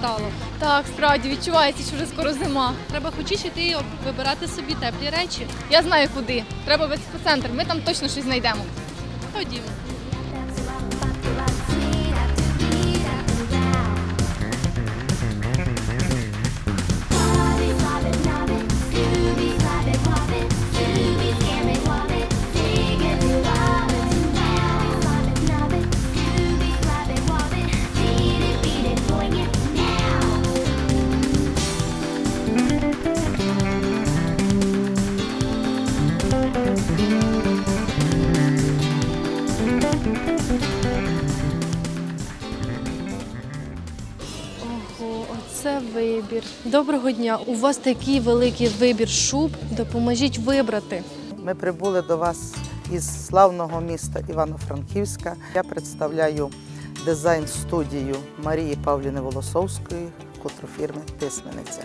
стало. Так, справді відчувається, що вже скоро зима. Треба хочеш іти вибирати собі теплі речі. Я знаю куди. Треба в експоцентр, ми там точно щось знайдемо. Ходімо. Ого, оце вибір. Доброго дня. У вас такий великий вибір шуб. Допоможіть вибрати. Ми прибули до вас із славного міста Івано-Франківська. Я представляю дизайн-студію Марії Павлівни Волосовської, котру-фірми «Тисмениця».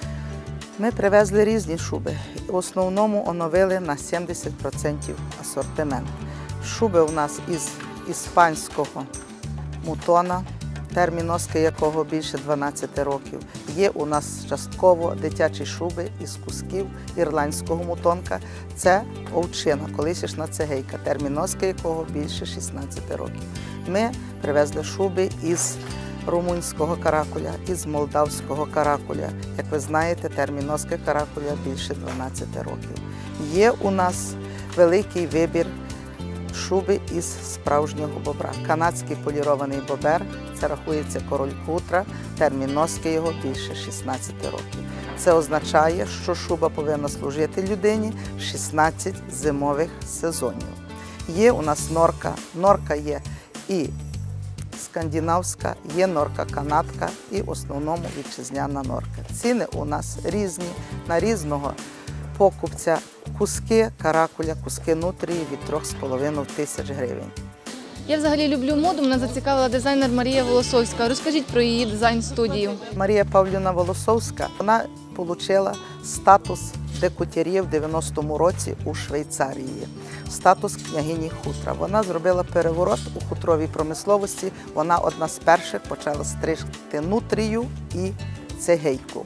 Ми привезли різні шуби. В основному оновили на 70% асортимент. Шуби у нас із іспанського мутона, термін носки якого більше 12 років. Є у нас частково дитячі шуби із кусків ірландського мутонка. Це овчина, колишня цегейка, термін носки якого більше 16 років. Ми привезли шуби із румунського каракуля, із молдавського каракуля. Як ви знаєте, термін носки каракуля більше 12 років. Є у нас великий вибір шуби із справжнього бобра. Канадський полірований бобер, це рахується король хутра, термін носки його більше 16 років. Це означає, що шуба повинна служити людині 16 зимових сезонів. Є у нас норка. Норка є і скандинавська, є норка-канадка і в основному вітчизняна норка. Ціни у нас різні, на різного покупця. Куски каракуля, куски нутрії від 3,5 тисяч гривень. Я взагалі люблю моду, мене зацікавила дизайнер Марія Волосовська. Розкажіть про її дизайн-студію. Марія Павлівна Волосовська, вона отримала статус декутєр'є в 90-му році у Швейцарії. Статус княгині хутра. Вона зробила переворот у хутровій промисловості. Вона одна з перших почала стригти нутрію і цегейку.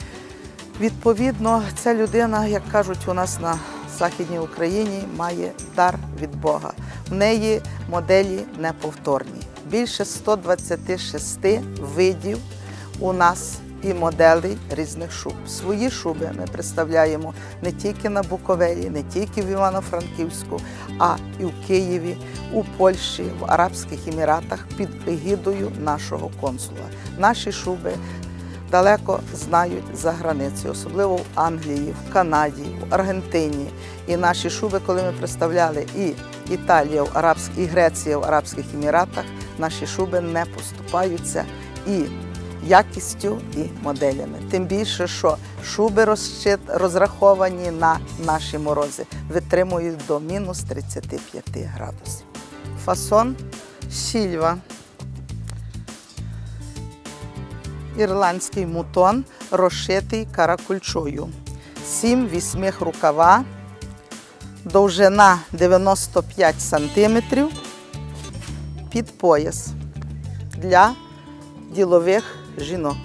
Відповідно, ця людина, як кажуть у нас на Західній Україні, має дар від Бога. В неї моделі неповторні. Більше 126 видів у нас і моделей різних шуб. Свої шуби ми представляємо не тільки на Буковелі, не тільки в Івано-Франківську, а і в Києві, у Польщі, в Арабських Еміратах під егідою нашого консула. Наші шуби далеко знають за границею, особливо в Англії, в Канаді, в Аргентині. І наші шуби, коли ми представляли і Італію, і Греція в Арабських Еміратах, наші шуби не поступаються і якістю, і моделями. Тим більше, що шуби розраховані на наші морози, витримують до мінус 35 градусів. Фасон Сільва. Ірландський мутон, розшитий каракульчою. 7-8 рукава, довжина 95 см, під пояс для ділових жінок.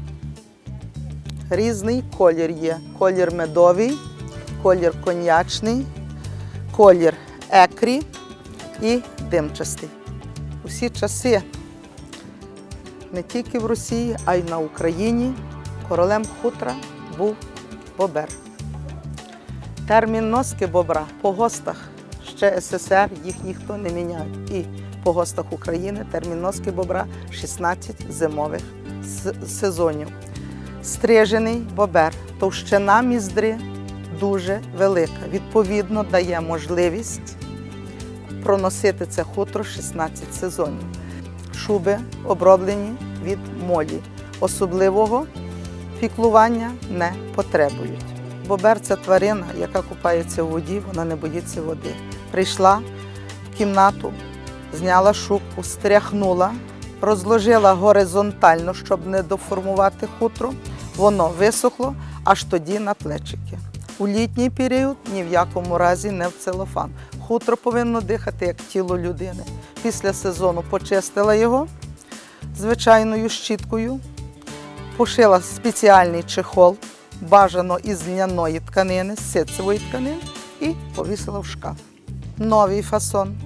Різний колір є. Колір медовий, колір коньячний, колір екрі і димчастий. Усі часи не тільки в Росії, а й на Україні королем хутра був бобер. Термін носки бобра по гостах ще СССР, їх ніхто не міняє. І по гостах України термін носки бобра 16 зимових сезонів. Стрижений бобер, товщина міздри дуже велика. Відповідно, дає можливість проносити це хутро 16 сезонів. Шуби оброблені від молі. Особливого піклування не потребують. Бобер – це тварина, яка купається в воді, вона не боїться води. Прийшла в кімнату, зняла шубку, стряхнула, розложила горизонтально, щоб не деформувати хутро. Воно висохло, аж тоді на плечики. У літній період ні в якому разі не в целофан. Хутро повинно дихати, як тіло людини. Після сезону почистила його звичайною щіткою, пошила спеціальний чехол, бажано із льняної тканини, з ситцевої тканини, і повісила в шкаф. Новий фасон.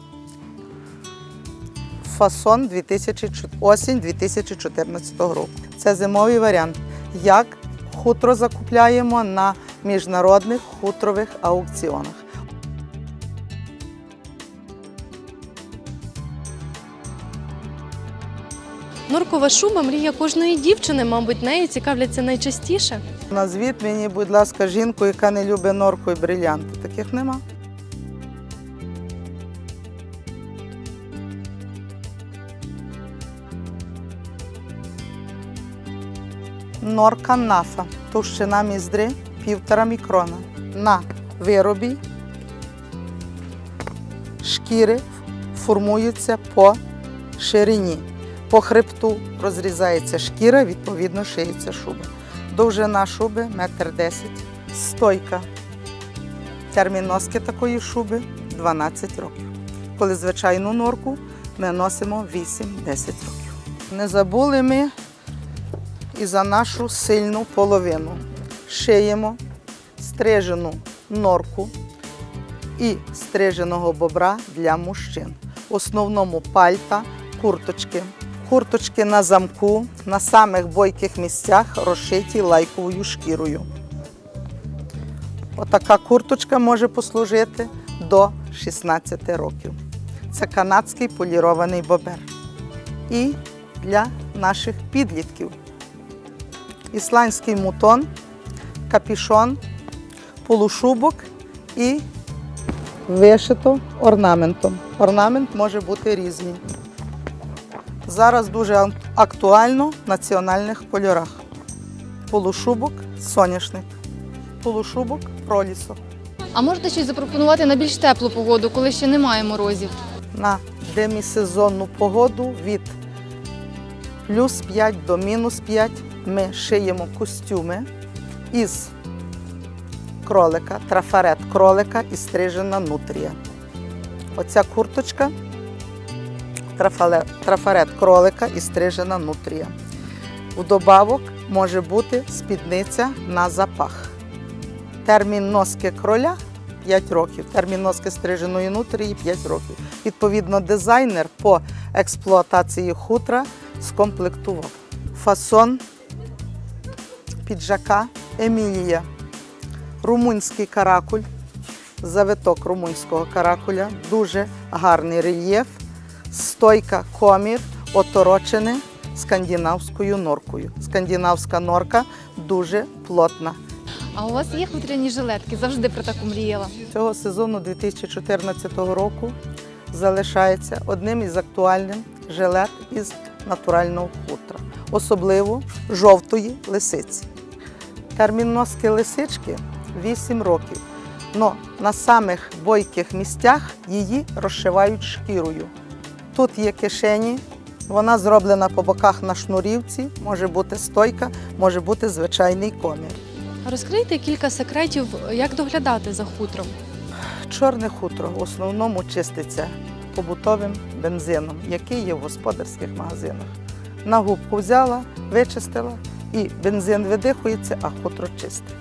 Фасон осінь 2014 року. Це зимовий варіант. Як хутро закупляємо на міжнародних хутрових аукціонах. Норкова шуба – мрія кожної дівчини, мабуть, нею цікавляться найчастіше. Назвіть мені, будь ласка, жінку, яка не любить норку і брилянти. Таких нема. Норка нафа. Товщина міздри 1,5 мікрона. На виробі шкіри формуються по ширині. По хребту розрізається шкіра, відповідно шиється шуба. Довжина шуби 1,10 м. Стойка. Термін носки такої шуби 12 років. Коли звичайну норку ми носимо 8-10 років. Не забули ми і за нашу сильну половину. Шиємо стрижену норку і стриженого бобра для мужчин. В основному пальта, курточки. Курточки на замку, на самих бойких місцях розшиті лайковою шкірою. Отака курточка може послужити до 16 років. Це канадський полірований бобер. І для наших підлітків. Ісландський мутон, капюшон, полушубок і вишито орнаментом. Орнамент може бути різний. Зараз дуже актуально в національних кольорах. Полушубок соняшник, полушубок пролісок. А можете щось запропонувати на більш теплу погоду, коли ще немає морозів? На демісезонну погоду від +5 до -5 ми шиємо костюми із кролика, трафарет кролика і стрижена нутрія. Оця курточка трафарет кролика і стрижена нутрія. Вдобавок може бути спідниця на запах. Термін носки кроля 5 років, термін носки стриженої нутрії 5 років. Відповідно, дизайнер по експлуатації хутра скомплектував. Фасон піджака Емілія. Румунський каракуль, завиток румунського каракуля, дуже гарний рельєф, стойка комір, оторочене скандинавською норкою. Скандинавська норка дуже плотна. А у вас є хутряні жилетки? Завжди про таку мріяла. Цього сезону 2014 року залишається одним із актуальних жилет із натурального хутра, особливо жовтої лисиці. Термін носки лисички 8 років, але на самих бойких місцях її розшивають шкірою. Тут є кишені, вона зроблена по боках на шнурівці, може бути стойка, може бути звичайний комір. Розкрийте кілька секретів, як доглядати за хутром. Чорне хутро в основному чиститься побутовим бензином, який є в господарських магазинах. На губку взяла, вичистила і бензин видихується, а хутро чисте.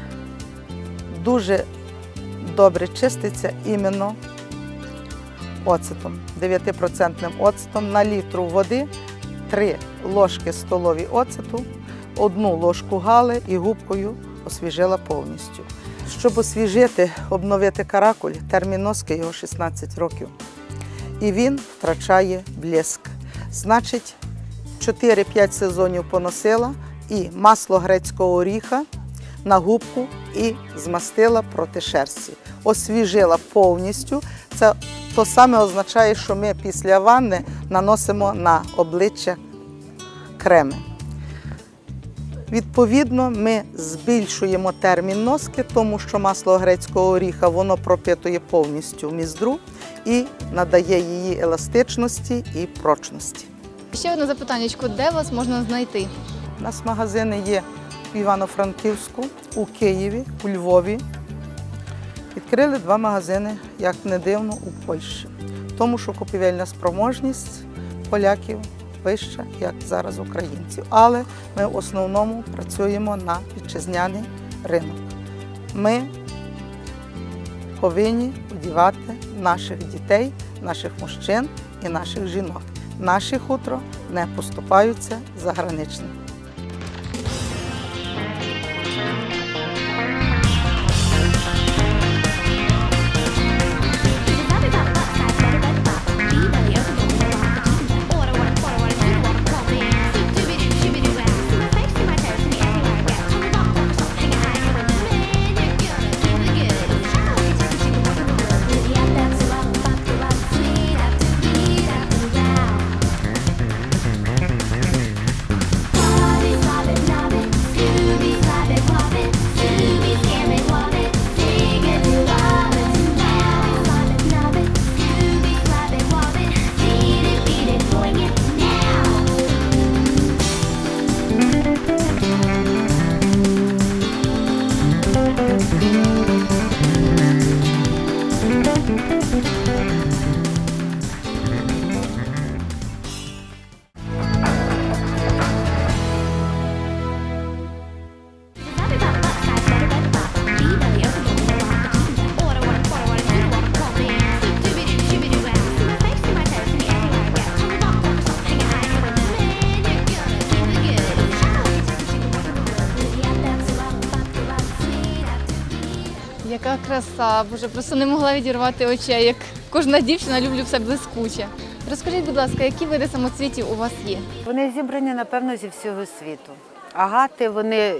Дуже добре чиститься іменно оцетом, 9% оцетом. На літру води 3 ложки столові оцету, 1 ложку гали і губкою освіжила повністю. Щоб освіжити, обновити каракуль, термін носки його 16 років. І він втрачає блиск. Значить, 4-5 сезонів поносила і масло грецького оріха на губку і змастила проти шерсті. Освіжила повністю. Це то саме означає, що ми після ванни наносимо на обличчя креми. Відповідно, ми збільшуємо термін носки, тому що масло грецького оріха воно пропитує повністю міздру і надає її еластичності і прочності. Ще одне запитаннячко, де вас можна знайти? У нас магазини є в Івано-Франківську, у Києві, у Львові. Відкрили 2 магазини, як не дивно, у Польщі. Тому що купівельна спроможність поляків вища, як зараз українців. Але ми в основному працюємо на вітчизняний ринок. Ми повинні одягати наших дітей, наших мужчин і наших жінок. Наші хутро не поступаються заграничним. Яка краса, боже, просто не могла відірвати очей, як кожна дівчина, люблю все блискуче. Розкажіть, будь ласка, які види самоцвітів у вас є? Вони зібрані, напевно, зі всього світу. Агати, вони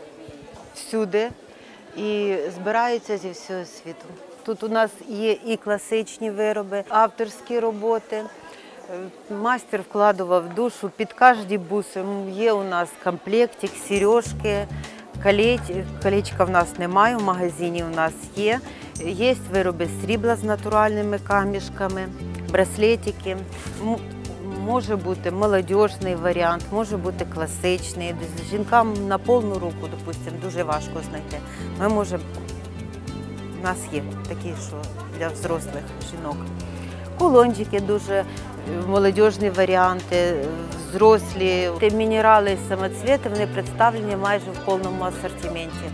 всюди і збираються зі всього світу. Тут у нас є і класичні вироби, авторські роботи. Майстер вкладував душу під кожні буси. Є у нас комплектик, сережки, колечка в нас немає, в магазині у нас є. Є вироби срібла з натуральними камішками, браслетики. Може бути молодіжний варіант, може бути класичний. Жінкам на повну руку, допустимо, дуже важко знайти. Ми можемо, у нас є такі, що для взрослих жінок. Кулончики дуже молодіжні варіанти, взрослі. Мінерали і самоцвіти, вони представлені майже в повному асортименті.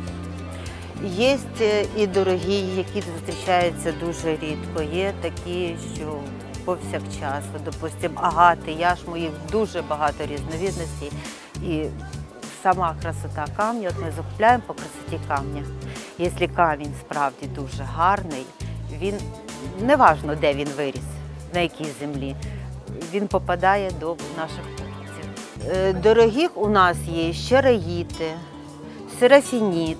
Є і дорогі, які зустрічаються дуже рідко. Є такі, що повсякчас. Допустимо, агати, яшму, їх дуже багато різновидностей. І сама красота камня, от ми закупляємо по красоті камня. Якщо камінь справді дуже гарний, він, неважно, де він виріс, на якій землі, він попадає до наших хлопців. Дорогих у нас є щераїти, серафініт,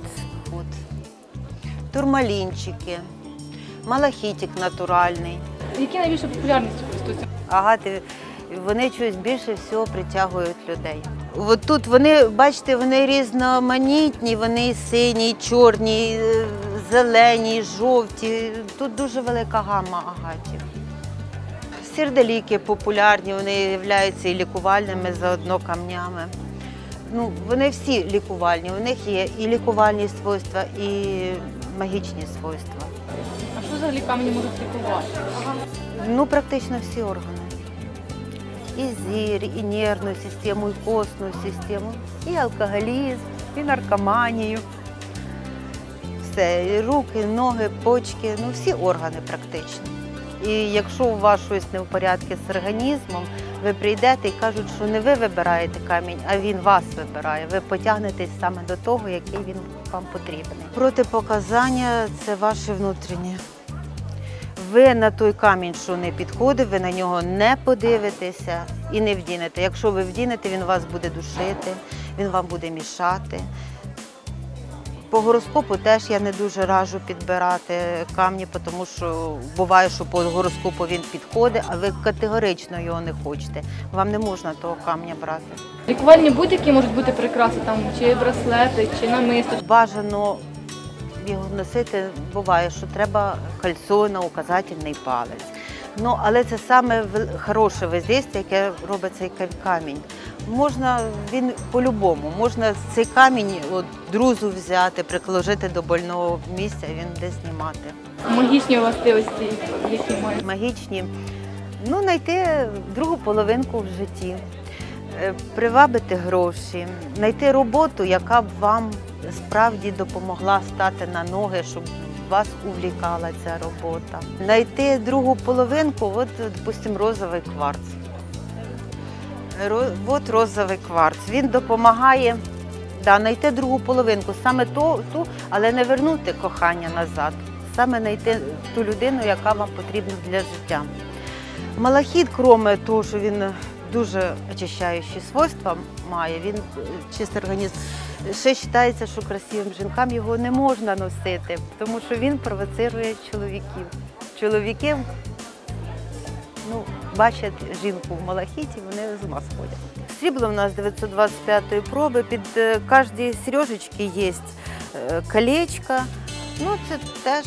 турмалінчики, малахітик натуральний. Які найбільше популярністю користуються? Агати, вони чогось більше всього притягують людей. От тут вони, бачите, вони різноманітні, вони і сині, і чорні, і зелені, і жовті. Тут дуже велика гама агатів. Сердоліки популярні, вони являються і лікувальними заодно камнями. Ну, вони всі лікувальні, у них є і лікувальні свойства, і магічні свойства. А що взагалі камені можуть лікувати? Ну, практично всі органи. І зір, і нервну систему, і костну систему, і алкоголізм, і наркоманію. Все, і руки, ноги, почки, ну всі органи практично. І якщо у вас щось не в порядку з організмом, ви прийдете і кажуть, що не ви вибираєте камінь, а він вас вибирає. Ви потягнетесь саме до того, який він вам потрібен. Протипоказання – це ваше внутрішнє. Ви на той камінь, що не підходить, ви на нього не подивитеся і не вдінете. Якщо ви вдінете, він вас буде душити, він вам буде мішати. По гороскопу теж я не дуже раджу підбирати камні, тому що буває, що по гороскопу він підходить, а ви категорично його не хочете. Вам не можна того камня брати. Лікувальні будь-які можуть бути прикраси, там, чи браслети, чи намисто. Бажано його носити, буває, що треба кольцо на указательний палець. Ну, але це саме хороше воздействие, яке робить цей камінь. Можна, він по-любому, можна цей камінь от, друзу взяти, приложити до больного місця, він буде знімати. Магічні властивості, які мають. Магічні, ну, знайти другу половинку в житті. Привабити гроші, знайти роботу, яка б вам справді допомогла стати на ноги, щоб вас увлікала ця робота. Знайти другу половинку, от, допустимо, розовий кварц. От розовий кварц. Він допомагає знайти другу половинку, саме ту, але не вернути кохання назад. Саме знайти ту людину, яка вам потрібна для життя. Малахіт, крім того, що він дуже очищаючі свойства має, він чистий організм. Ще вважається, що красивим жінкам його не можна носити, тому що він провоцирує чоловіків. Чоловіки бачать жінку в малахіті, вони з ума сходять. Срібло в нас 925-ї проби, під кожній сережечці є колечко. Це теж,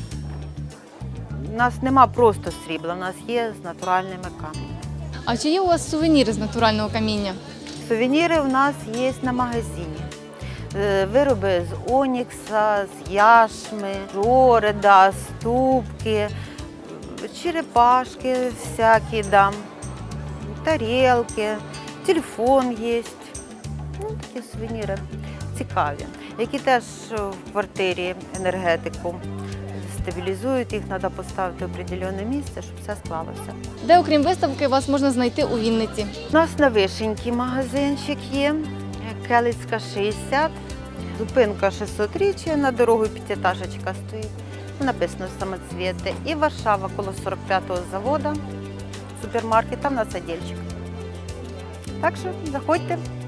у нас нема просто срібла, у нас є з натуральними камнями. А чи є у вас сувеніри з натурального каміння? Сувеніри у нас є на магазині. Вироби з онікса, з яшми, жореда, ступки, черепашки всякі, тарілки, телефон є. Такі сувеніри цікаві, які теж в квартирі енергетику стабілізують, їх треба поставити в определене місце, щоб все склалося. Де, окрім виставки, вас можна знайти у Вінниці? У нас на Вишеньки магазинчик є, Келицька 60, зупинка 600-річчя, на дорогу п'ятиэтажечка стоїть, написано «Самоцвіти». І Варшава, коло 45-го заводу, супермаркет, там у нас віддільчик. Так що заходьте.